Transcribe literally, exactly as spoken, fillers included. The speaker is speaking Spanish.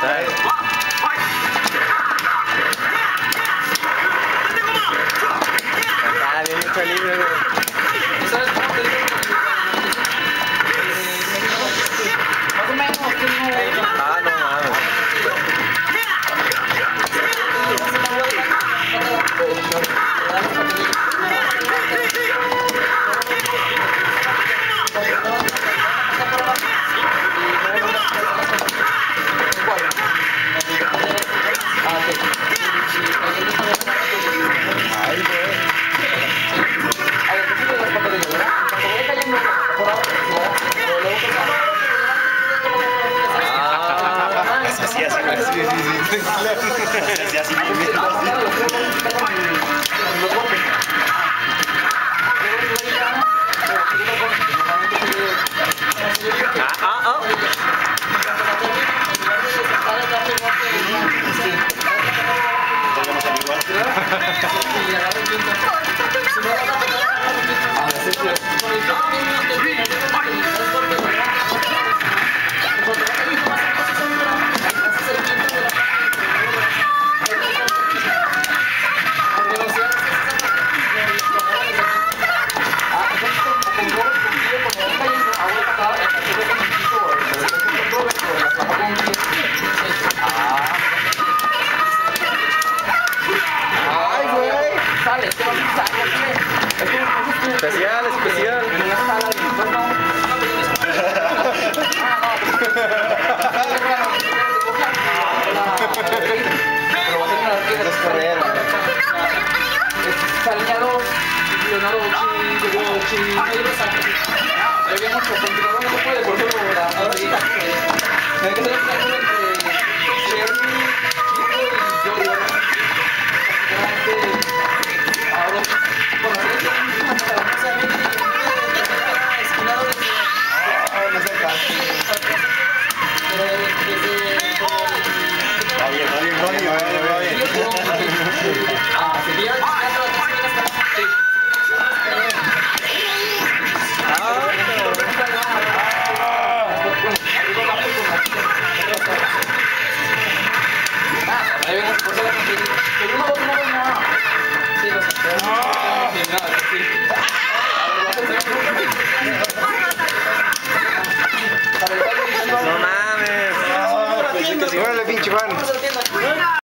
Ah, bien hecho el libro, güey. ¿Sabes cómo te digo? Más o menos, que no, güey. Ah, no mames. Ay, güey. Ah, Eso sí, así, güey. sí, sí, sí. Sí, así, así. Ah, ah, ah. Ay, güey. Especial, especial. Es correr. Salía dos, Leonardo Chi, llegó Chi, ahí lo saca. Había mucho, continuador no se puede, por eso la...